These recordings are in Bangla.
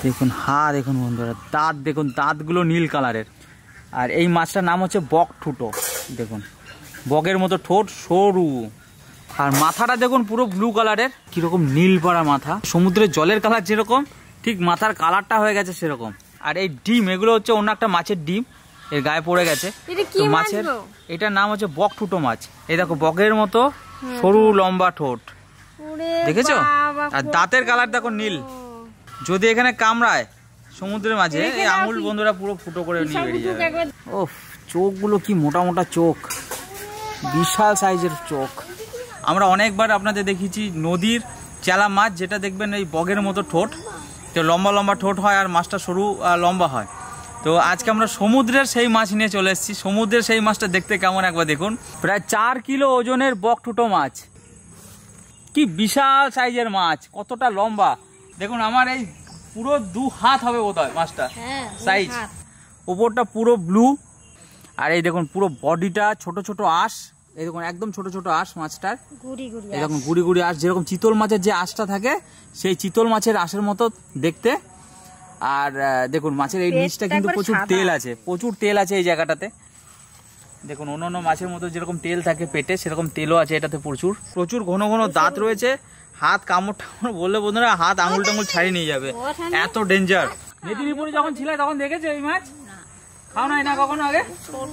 দেখুন দেখুন বন্ধুরা, দাঁত দেখুন, দাঁতগুলো নীল কালারের। আর এই মাছটার নাম হচ্ছে বক ঠুটো। দেখুন বগের মতো ঠোঁট, সরু। আর মাথাটা দেখুন পুরো ব্লু কালারের, কিরকম নীল পড়া মাথা। সমুদ্রের জলের কালার যেরকম, ঠিক মাথার কালারটা হয়ে গেছে সেরকম। আর এই ডিম, এগুলো হচ্ছে অন্য একটা মাছের ডিম, এর গায়ে পড়ে গেছে। মাছের এটার নাম হচ্ছে বক ঠুটো মাছ। এই দেখো বগের মতো সরু লম্বা ঠোঁট, দেখেছো? আর দাঁতের কালার দেখো নীল। যদি এখানে কামড়ায় সমুদ্রের মাঝে, এই আঙুল বন্ধুরা পুরো ফুটো করে নিয়ে বেরিয়ে যাবে। ওফ, চোখগুলো কি মোটা মোটা চোখ, বিশাল সাইজের চোখ। আমরা অনেকবার আপনাদের দেখিয়েছি নদীর চেলা মাছ, যেটা দেখবেন এই বগের মতো ঠোঁট, তো লম্বা লম্বা ঠোঁট হয় আর মাছটা সরু লম্বা হয়। তো আজকে আমরা সমুদ্রের সেই মাছ নিয়ে চলে এসেছি। সমুদ্রের সেই মাছটা দেখতে কেমন একবার দেখুন। প্রায় 4 কিলো ওজনের বক ঠুটো মাছ, কি বিশাল সাইজের মাছ, কতটা লম্বা দেখুন। আমার এই পুরো 2 হাত হবে বোধহয় মাছটা সাইজ। উপরটা পুরো ব্লু, আর এই দেখুন পুরো বডিটা ছোট ছোট আঁশ। এই দেখুন একদম ছোট ছোট আঁশ মাছটার, এই দেখুন গুড়ি গুড়ি আঁশ, যেরকম চিতল মাছের যে আঁশটা থাকে সেই চিতল মাছের আঁশের মতো দেখতে। আর দেখুন মাছের এই নিচটা কিন্তু প্রচুর তেল আছে, প্রচুর তেল আছে এই জায়গাটাতে। দেখুন অন্য মাছের মতো যেরকম তেল থাকে পেটে, সেরকম তেলও আছে এটাতে প্রচুর। প্রচুর ঘন ঘন দাঁত রয়েছে। হাত কামড় টামড় বললে বন্ধুরা হাত আঙুল টাঙুল ছাড়িয়ে নিয়ে যাবে, এত ডেঞ্জার। মেদিনীপুরে যখন ছিলে তখন দেখেছো এই মাছ? খাও নাই না কখনো আগে?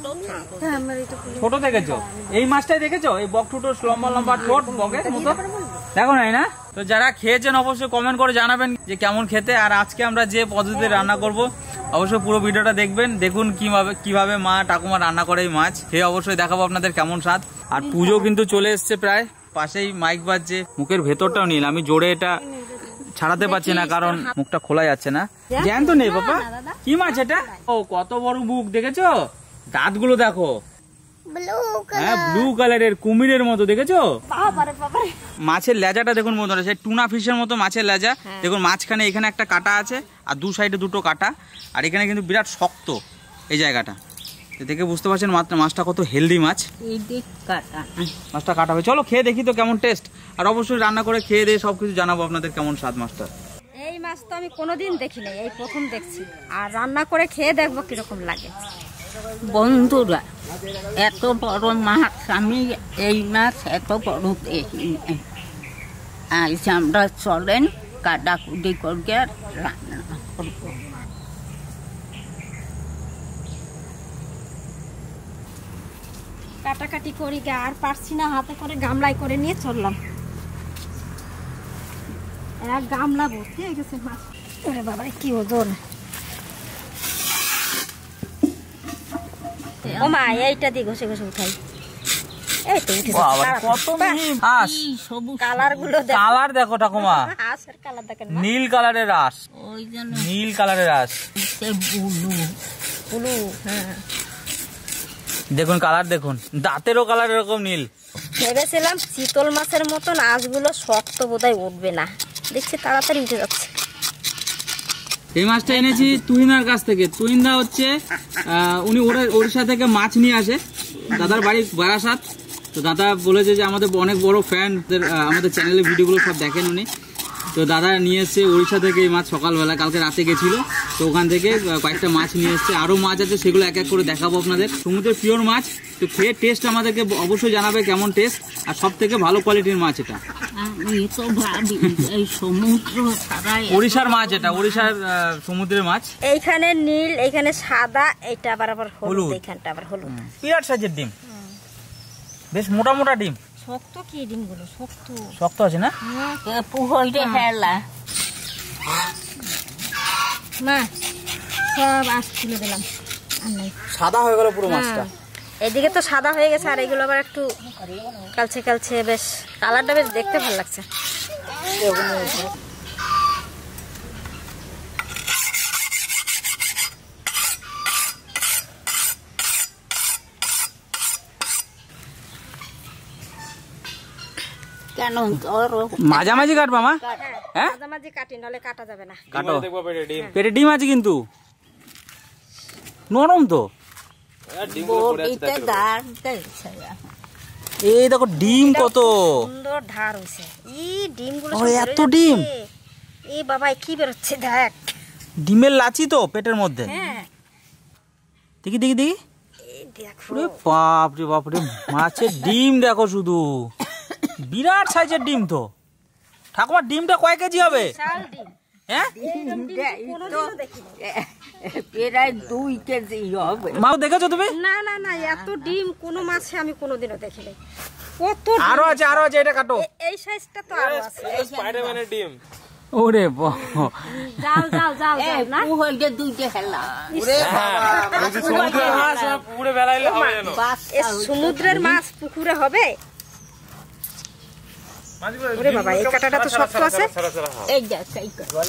ছোট দেখেছো? এই মাছটাই দেখেছো? এই বক ঠুটো লম্বা লম্বা ঠোঁট বগের মতো, দেখো নাই না? তো যারা খেয়েছেন অবশ্যই কমেন্ট করে জানাবেন যে কেমন খেতে। আর আজকে আমরা যে পদ্ধতিতে রান্না করব, অবশ্যই পুরো ভিডিওটা দেখবেন। দেখুন কিভাবে মা ঠাকুমা রান্না করে এই মাছ, খেয়ে অবশ্যই দেখাবো আপনাদের কেমন স্বাদ। আর পুজো কিন্তু চলে এসছে প্রায়, পাশেই মাইক বাজছে। মুখের ভেতরটাও নীল, আমি জোরে এটা ছাড়াতে পারছি না কারণ মুখটা খোলা যাচ্ছে না। জ্যান্ত নেই বাবা, কি মাছ এটা? ও কত বড় মুখ দেখেছো, দাঁতগুলো দেখো, হ্যাঁ ব্লু কালারের, কুমিরের মতো, দেখেছো? মাছের লেজাটা দেখুন বন্ধুরা, সেই টুনা ফিশের মতো মাছের লেজা। দেখুন মাঝখানে এখানে একটা কাটা আছে, আর 2 সাইডে 2টো কাটা, আর এখানে কিন্তু বিরাট শক্ত এই জায়গাটা। দেখে বুঝতে পারছেন মাছটা কত হেলদি মাছ। মাছটা কাটা হবে, চলো খেয়ে দেখি তো কেমন টেস্ট। আর অবশ্যই রান্না করে খেয়ে দিয়ে সবকিছু জানাবো আপনাদের কেমন স্বাদ মাছটা। এই মাছ তো আমি কোনোদিন দেখিনি, এই প্রথম দেখছি। আর রান্না করে খেয়ে দেখবো কিরকম লাগে। বন্ধুরা, এত বড় মাছ আমি এই মাছ এত বড় দেখিনি। আজ আমরা চলেন কাটাকুটি করে রান্না করবো। কাটাকাটি করি, আর পারছি না, হাতে করে গামলায় করে নিয়ে চললাম। এক গামলা ভর্তি হয়ে গেছে মাছ। ওরে বাবা কি ওজন! ও মা, এইটা দিয়ে ঘষে ঘষে উঠাই। এই তো উঠেছে। কালার গুলো কালার দেখো ঠাকুমা, আঁশের কালার দেখেন, নীল কালারের আঁশ, নীল কালারের আঁশ, ব্লু। হ্যাঁ দেখুন কালার দেখুন, দাঁতেরও কালার এরকম নীল। ভেবেছিলাম চিতল মাছের মতন আঁশগুলো শক্ত বোধহয় উঠবে না, দেখছি তাড়াতাড়ি উঠে যাচ্ছে। এই মাছটা এনেছি তুহিনার কাছ থেকে। তুহিনদা হচ্ছে উনি ওড়িশা থেকে মাছ নিয়ে আসে, দাদার বাড়ি বারাসাত। তো দাদা বলেছে যে আমাদের অনেক বড় ফ্যান, আমাদের চ্যানেলের ভিডিওগুলো সব দেখেন উনি। তো দাদা নিয়ে এসছে ওড়িশা থেকে এই মাছ সকালবেলা, কালকে রাতে গেছিল। তো ওখান থেকে কয়েকটা মাছ নিয়ে এসছে, আরও মাছ আছে, সেগুলো এক এক করে দেখাবো আপনাদের। সমুদ্রের পিওর মাছ, তো খেয়ে টেস্ট আমাদেরকে অবশ্যই জানাবে কেমন টেস্ট। আর সব থেকে ভালো কোয়ালিটির মাছ এটা, ওড়িশার মাছ, এটা ওড়িশার সমুদ্রের মাছ। এইখানে নীল, এইখানে সাদা, এইটা আবার হলুদ, এইখানটা আবার হলুদ। বিরাট সাইজের ডিম, বেশ মোটা মোটা ডিম। শক্ত কি ডিমগুলো, শক্ত শক্ত আছে না? মা সব আঁশ তুলে দিলাম, সাদা হয়ে গেল পুরো মাছটা। এদিকে তো সাদা হয়ে গেছে, আর এগুলো আবার একটু কালচে কালচে, বেশ কালারটা বেশ দেখতে ভালো লাগছে। কেন মাঝামাঝি কাটবা মা? হ্যাঁ মাঝামাঝি কাটি, নাহলে কাটা যাবে না। কাটো, পেটে ডিম আছে কিন্তু নরম তো। এই দেখো ডিম কত সুন্দর ধার হয়েছে। এই ডিমগুলো এত ডিম, এই বাবা কি বেরোচ্ছে দেখ। ডিমের লাচি তো পেটের মধ্যে। হ্যাঁ দেখি দেখি দেখি, এই দেখো ওরে বাপরে বাপরে, মাছের ডিম দেখো শুধু, বিরাট সাইজের ডিম তো। ঠাকুমা ডিমটা কয় কেজি হবে? শাল ডিম। হ্যাঁ কোনোদিনও দেখিনি। প্রায় 2 কেজি হবে। মাও দেখেছো তুমি? না না না, এত ডিম কোনো মাছে আমি কোনোদিনও দেখিনি। কত ডিম। আরো আছে আরো আছে, এটা কাটো। এই সাইজটা তো আরো আছে। স্পাইডারম্যানের ডিম। ওরে যাও যাও যাও যাও না। হইলে 2টে হেলা। সমুদ্রের মাছ পুকুরে বেলাইলে হবে জানো। এই সমুদ্রের মাছ পুকুরে হবে? ওরে বাবা, এই কাঁটাটা তো শক্ত আছে। এই দেখ এই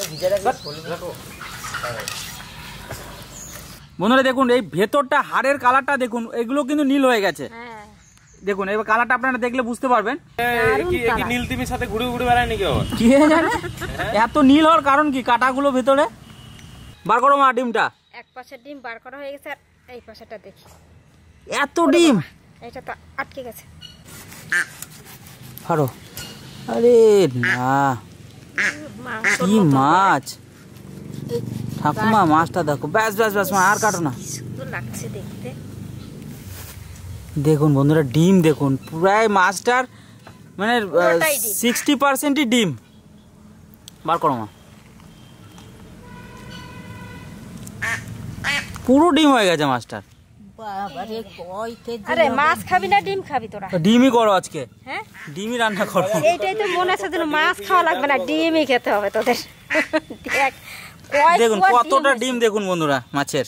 বন্ধুরা দেখুন, এই ভেতরটা হাড়ের কালারটা দেখুন, এগুলো কিন্তু নীল হয়ে গেছে। হ্যাঁ দেখুন এবার কালারটা আপনারা দেখলে বুঝতে পারবেন। কি নীল তিমির সাথে ঘুরে ঘুরে বেড়ায় নাকি আবার? কি জানে এত নীল হওয়ার কারণ কি? কাটাগুলো ভেতরে বার করো মা ডিমটা। এক পাশের ডিম বার করা হয়ে গেছে, আর এই পাশেটা দেখি। এত ডিম, এটা তো আটকে গেছে। পারো? আরে না, কি মাছ ঠাকুমা, মাছটা দেখো। ব্যাস ব্যাস ব্যাস মা, আর কাটো না। কি সুন্দর লাগছে দেখতে। দেখুন বন্ধুরা ডিম দেখুন, প্রায় মাছটার মানে পুরোটাই ডিম। 60%ই ডিম। বার করো মা, পুরো ডিম হয়ে গেছে মাছটার। বাবারে কয় কেজি। আরে মাছ খাবি না ডিম খাবি তোরা? ডিমই করো আজকে, হ্যাঁ ডিমই রান্না করো। এইটাই তো মনে আছে যেন মাছ খাওয়া লাগবে না, ডিমই খেতে হবে তোদের। দেখ কয় দেখুন কুয়া কতটা হয়েছে। ডিম দেখুন বন্ধুরা মাছের।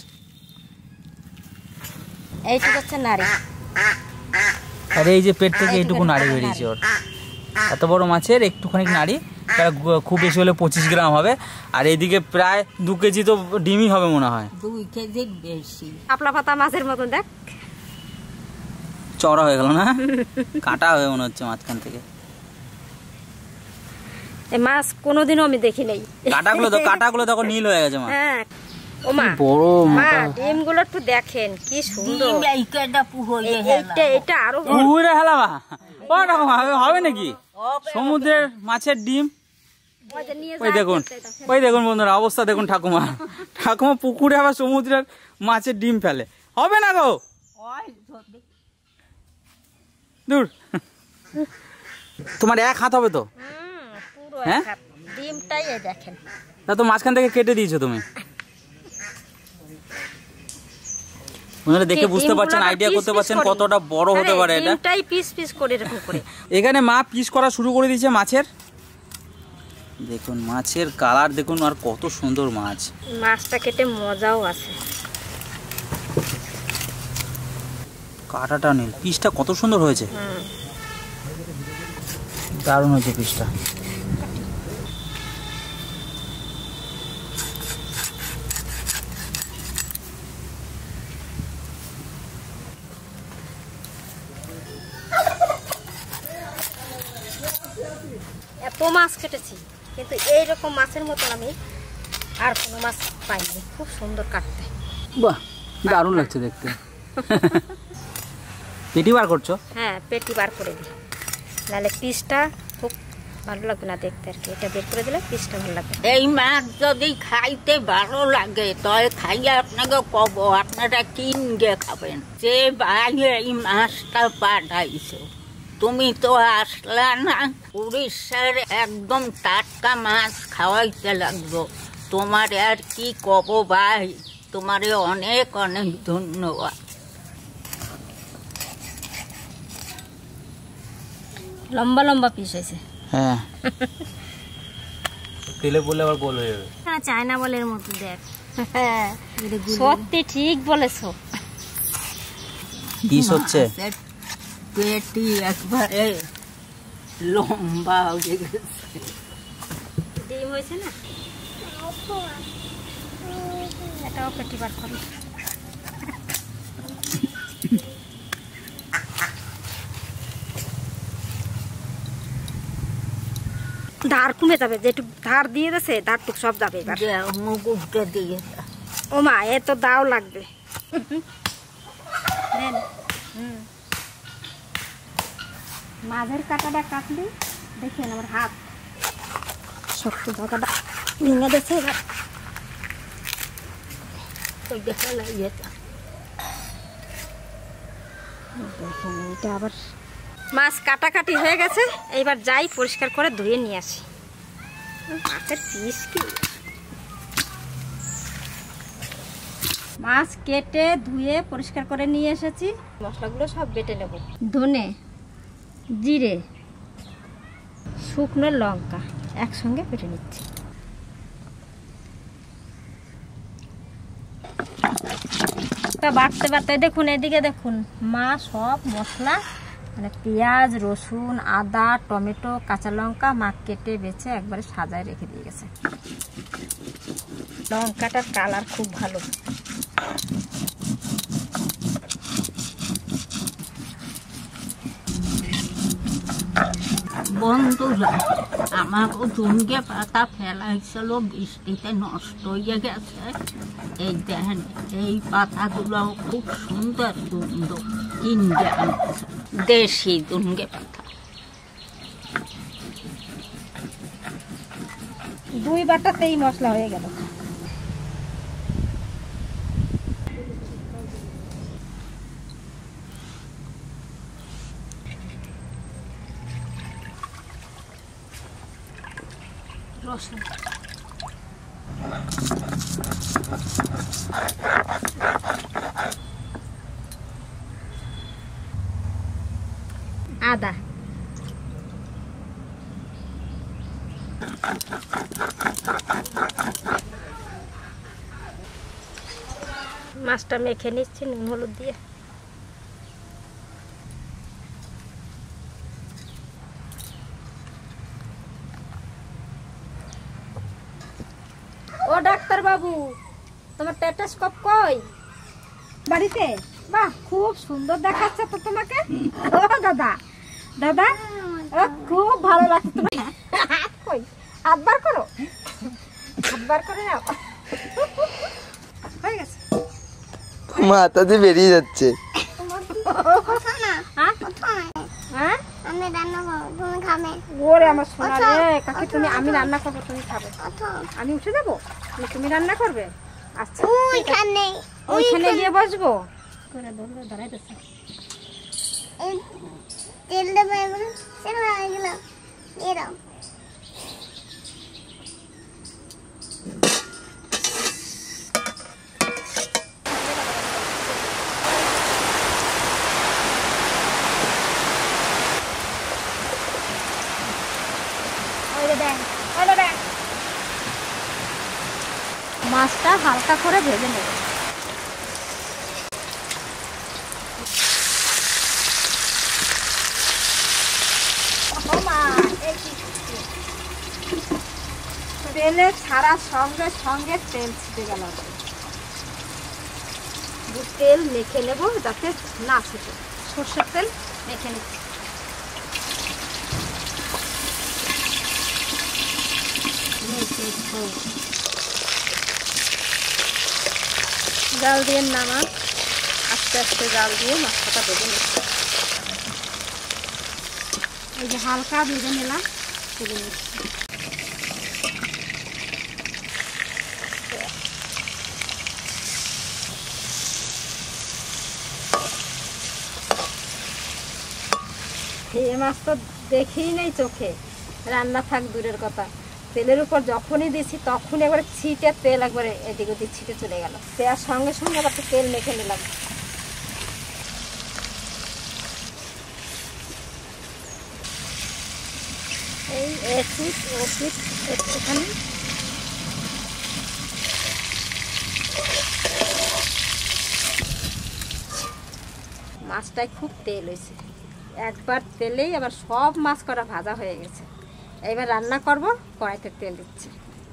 এইটা হচ্ছে নারী। আর এই যে পেট থেকে এইটুকু নাড়ি বেরিয়েছে ওর। এত বড় মাছের একটুখানি নাড়ি, খুব বেশি হলে 25 গ্রাম হবে। আর এইদিকে প্রায় 2 কেজি তো ডিমই হবে মনে হয়। 2 কেজির বেশি। আপলা পাতা মাছের মতন দেখ। চড়া হয়ে গেল না, কাটা হয়ে মনে হচ্ছে মাঝখান থেকে। এই মাছ কোনোদিনও আমি দেখি নাই। কাটাগুলো দেখো নীল হয়ে গেছে মা। হ্যাঁ ও মা, বড় মা ডিমগুলো একটু দেখেন কি সুন্দর। ডিম এইটা পুহলে এইটা এটা আরো উড়ে হেলা মা, ও রকম হবে নাকি? সমুদ্রের মাছের ডিম। ওই যে নিয়ে ওই দেখুন, ওই দেখুন বন্ধুরা অবস্থা দেখুন। ঠাকুমা পুকুরে আবার সমুদ্রের মাছের ডিম ফেলে, হবে না গো? দূর, তোমার 1 হাত হবে তো? পুরো হ্যাঁ? এক হাত। ডিমটাই এই দেখেন। তা তো মাঝখান থেকে কেটে দিয়েছো তুমি। বন্ধুরা দেখে বুঝতে পারছেন, আইডিয়া করতে পারছেন কতটা বড় হতে পারে এটা। ডিমটাই পিস পিস করে এরকম করে। এখানে মা পিস করা শুরু করে দিয়েছে মাছের। দেখুন মাছের কালার দেখুন, আর কত সুন্দর মাছ। মাছটা কেটে মজাও আছে। কাটাটা নীল, পিসটা কত সুন্দর হয়েছে, দারুণ হয়েছে পিসটা। এত মাছ কেটেছি, কিন্তু এইরকম মাছের মতন আমি আর কোনো মাছ পাইনি। খুব সুন্দর কাটতে। বাহ, দারুণ লাগছে দেখতে। পেটি বার করছো? হ্যাঁ পেটি বার করে দিই, নাহলে পিসটা খুব ভালো লাগবে না দেখতে আর কি। এটা বের করে দিলে পিসটা ভালো লাগবে। এই মাছ যদি খাইতে ভালো লাগে তবে খাইলে আপনাকে কব, আপনারা কিনগে খাবেন। যে ভাই এই মাছটা পাঠাইছে, তুমি তো আসলা না, উড়িষ্যার একদম টাটকা মাছ খাওয়াইতে লাগলো। তোমার আর কি কব ভাই, তোমারে অনেক অনেক ধন্যবাদ। লম্বা লম্বা পিস হয়েছে। হ্যাঁ, তেলে বললে আবার গোল হয়ে যাবে। হ্যাঁ চায়না বলের মতো দেখ। সত্যি ঠিক বলেছো। পিস হচ্ছে পেটি একবারে লম্বা হয়ে গেছে। ডিম হয়েছে না, এটাও পেটি বার করি। ধার কমে যাবে, যেটুক ধার দিয়ে দিয়েছে ধারটুক সব যাবে এবার। মুকুটটা দিয়ে ও মা, এ তো দাও লাগবে। মাঝের কাটাটা কাটলি দেখেন আমার হাত শক্ত জায়গাটা ভেঙে দিয়েছে। এবার ওই দেখা লাগিয়েছে। দেখেন এটা আবার মাছ কাটাকাটি হয়ে গেছে, এইবার যাই পরিষ্কার করে ধুয়ে নিয়ে আসি। মাছের পিস কি, মাছ কেটে ধুয়ে পরিষ্কার করে নিয়ে এসেছি। মশলাগুলো সব বেটে নেব। ধনে, জিরে, শুকনো লঙ্কা একসঙ্গে বেটে নিচ্ছি। বাটতে বাটতে দেখুন, এদিকে দেখুন মা সব মশলা মানে পেঁয়াজ, রসুন, আদা, টমেটো, কাঁচা লঙ্কা মা কেটে বেছে একবারে সাজায় রেখে দিয়ে গেছে। লঙ্কাটার কালার খুব ভালো। বন্ধুরা, আমারও জুনগে পাতা ফেলাইছিল, বৃষ্টিতে নষ্ট হয়ে গেছে। এই দেখেন, এই পাতাগুলো খুব সুন্দর সুন্দর কিনবে আনছে, দেশি জুনগে পাতা। 2 বাটাতেই মশলা হয়ে গেল। রসুন, আদা, মাছটা মেখে নিচ্ছি নুন হলুদ দিয়ে। ও ডাক্তার বাবু, তোমার টেটাস্কোপ কই? বাড়িতে? বাহ, খুব সুন্দর দেখাচ্ছে তো তোমাকে। ও দাদা, দাদা খুব ভালো লাগছে তোমাকে। কই হাত বার করো, হাত বার করে নাও। হয়ে গেছে, মাথা দিয়ে বেরিয়ে যাচ্ছে। ওরে আমার সোনা রে কাকি, তুমি, আমি রান্না করবো তুমি খাবে। আমি উঠে যাবো, তুমি রান্না করবে? আচ্ছা, ওইখানে গিয়ে বসবো। দাঁড়াইতেছে তেল দেবো, মাছটা হালকা করে ভেজে নেব। তেলে ছাড়ার সঙ্গে সঙ্গে তেল ছিটে গেল। তেল মেখে নেব যাতে না ছিটে, সর্ষের তেল মেখে নিচ্ছি। জাল দিয়ে নামা, আস্তে আস্তে জাল দিয়ে মাছটা ভেজে নিচ্ছি। এই যে হালকা ভেজে নিলাম, তুলে নিচ্ছি। এই মাছ তো দেখেই নেই চোখে, রান্না থাক দূরের কথা, তেলের উপর যখনই দিছি তখন একবারে ছিটে তেল একবারে এদিক ওদিক ছিটে চলে গেল। দেওয়ার সঙ্গে সঙ্গে আবার তেল মেখে নিলাম। এই এসিড ওষুধ একটুখানি মাছটায় খুব তেল হয়েছে, একবার তেলেই আবার সব মাছ করা ভাজা হয়ে গেছে। এবার রান্না করব, কড়াইতে তেল দিচ্ছি।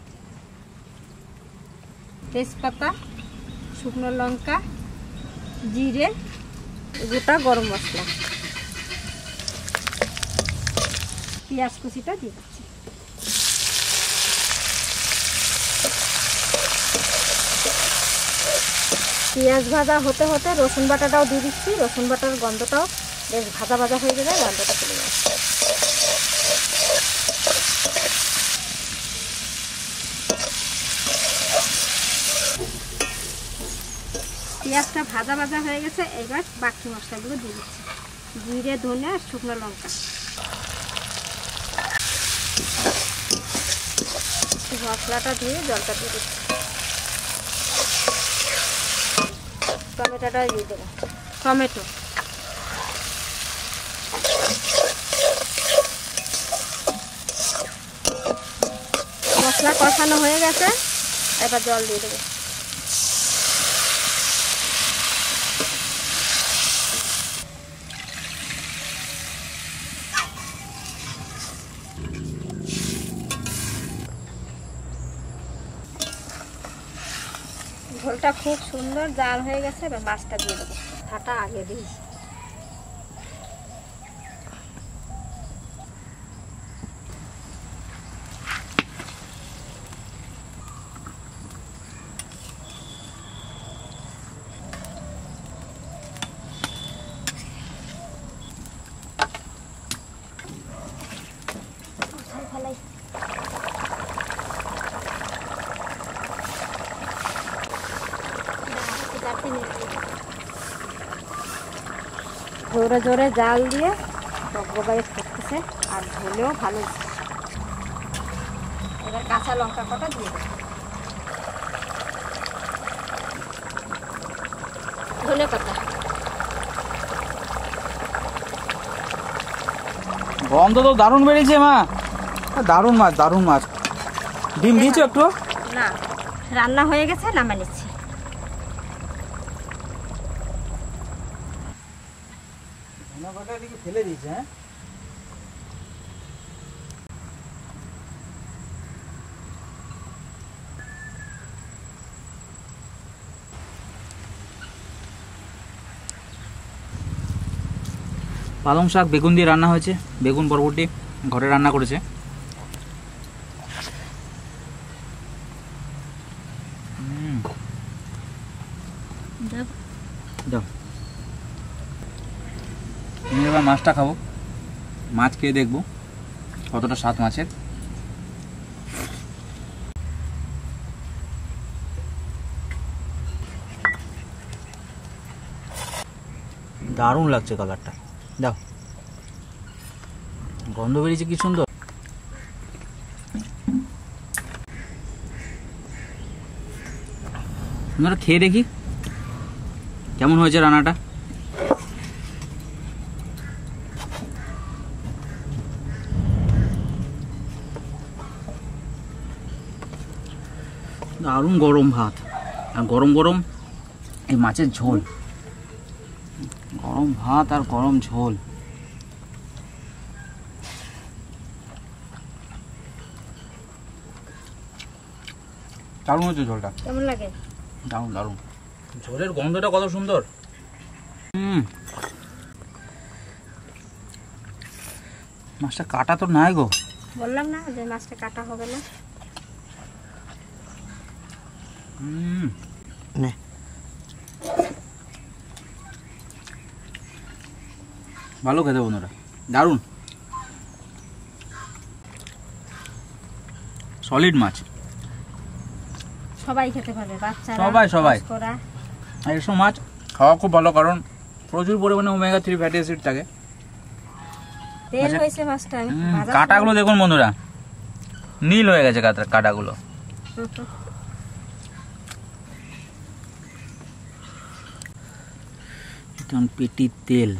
তেজপাতা, শুকনো লঙ্কা, জিরে, গোটা গরম মশলা, পেঁয়াজ কুচিটা দিয়ে দিচ্ছি। পেঁয়াজ ভাজা হতে হতে রসুন বাটাটাও দিয়ে দিচ্ছি। রসুন বাটার গন্ধটাও বেশ ভাজা ভাজা হয়ে গেলে গন্ধটা চলে যাবে। পেঁয়াজটা ভাজা ভাজা হয়ে গেছে, এবার বাকি মশলাগুলো দিয়ে দিচ্ছি। জিরে, ধনে আর শুকনো লঙ্কা। মশলাটা ধুয়ে জলটা দিয়ে দিচ্ছি। টমেটোটা দিয়ে দেবো। টমেটো, মশলা কষানো হয়ে গেছে, এবার জল দিয়ে দেবো। ঝোলটা খুব সুন্দর জাল হয়ে গেছে, এবার মাছটা দিয়ে দেবো। ঢাকা আগে দিই। জোরে জোরে জাল দিয়ে টকবগায়ে ফুটতেছে, আর ঝোলেও ভালো। এবার কাঁচা লঙ্কা কটা দিয়ে দেবো। ধনে পাতা, গন্ধ তো দারুণ বেরিয়েছে মা। দারুণ মাছ, দারুণ মাছ। ডিম দিয়েছো একটু? না, রান্না হয়ে গেছে, নামা নিচ্ছি। ফেলে দিয়েছে। হ্যাঁ, পালং শাক বেগুন দিয়ে রান্না হয়েছে। বেগুন বরবটি ঘরে রান্না করেছে। দাও, আমি এবার মাছটা খাবো। মাছ খেয়ে দেখবো কতটা স্বাদ মাছের। দারুণ লাগছে কালারটা। দাও, গন্ধ বেরিয়েছে কি সুন্দর। আমরা খেয়ে দেখি কেমন হয়েছে রান্নাটা। দারুণ গরম ভাত আর গরম গরম এই মাছের ঝোল। গরম ভাত আর গরম ঝোল। দারুণ হচ্ছে ঝোলটা। কেমন লাগে? দারুণ দারুণ। ঝোলের গন্ধটা কত সুন্দর। মাছটা কাটা তো নাই গো। বললাম না যে মাছটা কাটা হবে না। ভালো খেতে বন্ধুরা, দারুণ সলিড মাছ। সবাই খেতে পারবে, বাচ্চারা, সবাই। ওরা আর এসব মাছ খাওয়া খুব ভালো, কারণ প্রচুর পরিমাণে ওমেগা 3 ফ্যাটি অ্যাসিড থাকে। তেল হয়েছে মাছটা। কাঁটাগুলো দেখুন বন্ধুরা, নীল হয়ে গেছে কাঁটাগুলো। পেটির তেল।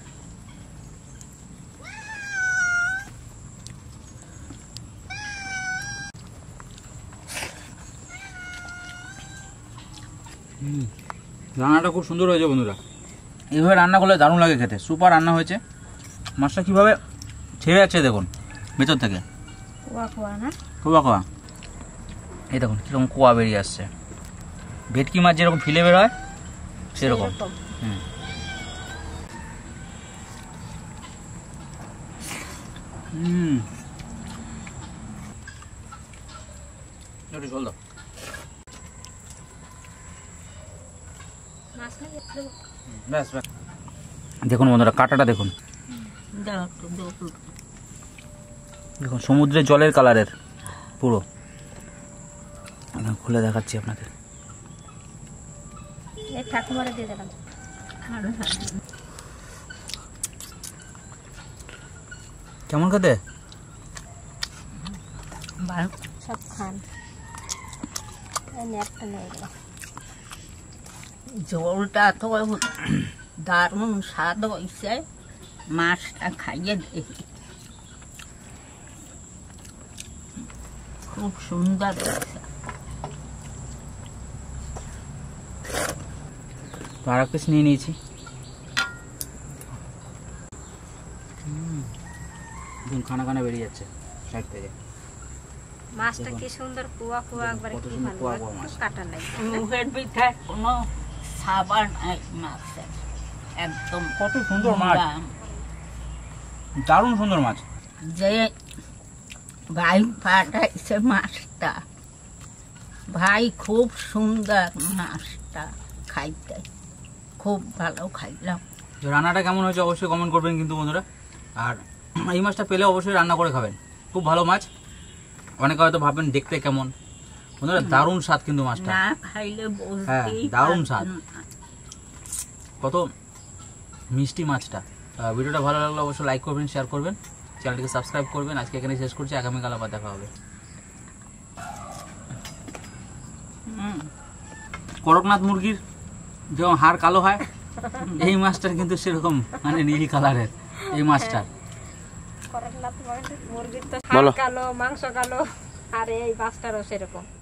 রান্নাটা খুব সুন্দর হয়েছে বন্ধুরা। এইভাবে রান্না করলে দারুণ লাগে খেতে। সুপার রান্না হয়েছে। মাছটা কীভাবে ছেড়ে যাচ্ছে দেখুন ভেতর থেকে। কোয়া কোয়া, এই দেখুন কীরকম কোয়া বেরিয়ে আসছে। ভেটকি মাছ যেরকম ফিলে বের হয় সেরকম। জল দাও। ব্যাস ব্যাস। দেখুন বন্ধুরা কাঁটাটা দেখুন, দেখুন সমুদ্রের জলের কালারের পুরো। আমি খুলে দেখাচ্ছি আপনাকে। এই ঠাকুমারে দিয়ে দিলাম। কেমন খেতে? সব খান। একটা নিয়ে গেলাম। ঝোলটা তো দারুণ স্বাদ হয়েছে, মাছটা খাইয়ে দেখি, খুব সুন্দর হয়েছে। তো আর এক পিস নিয়ে নিয়েছি। খানা খানা বেরিয়ে যাচ্ছে সাইড থেকে। মাছটা কি সুন্দর কুয়া কুয়া, একবারে কত কি সুন্দর ভালো, কুয়া একটু কুয়া মাছ। কাটা নাই। মুখের ভিতরে কোনো সাবান নাই মাছের, একদম কত সুন্দর মাছ, মুলায়ম। দারুণ সুন্দর মাছ। যে ভাই পাঠাইছে মাছটা, ভাই খুব সুন্দর মাছটা, খাইতে খুব ভালো খাইলাম। তো রান্নাটা কেমন হয়েছে অবশ্যই কমেন্ট করবেন কিন্তু বন্ধুরা। আর এই মাছটা পেলে অবশ্যই রান্না করে খাবেন, খুব ভালো মাছ। অনেকে হয়তো ভাববেন দেখতে কেমন, বন্ধুরা দারুণ স্বাদ কিন্তু মাছটা। না খাইলে হ্যাঁ, বুঝতেই দারুণ পারবেন স্বাদ। না। কত মিষ্টি মাছটা। ভিডিওটা ভালো লাগলে অবশ্যই লাইক করবেন, শেয়ার করবেন, চ্যানেলটিকে সাবস্ক্রাইব করবেন। আজকে এখানে শেষ করছি, আগামীকাল আবার দেখা হবে। করকনাথ মুরগির যেমন হাড় কালো হয়, এই মাছটার কিন্তু সেরকম মানে নীল কালারের এই মাছটা। করকনাথ মুরগির তো বলো। কালো, মাংস কালো, আর এই মাছটারও সেরকম।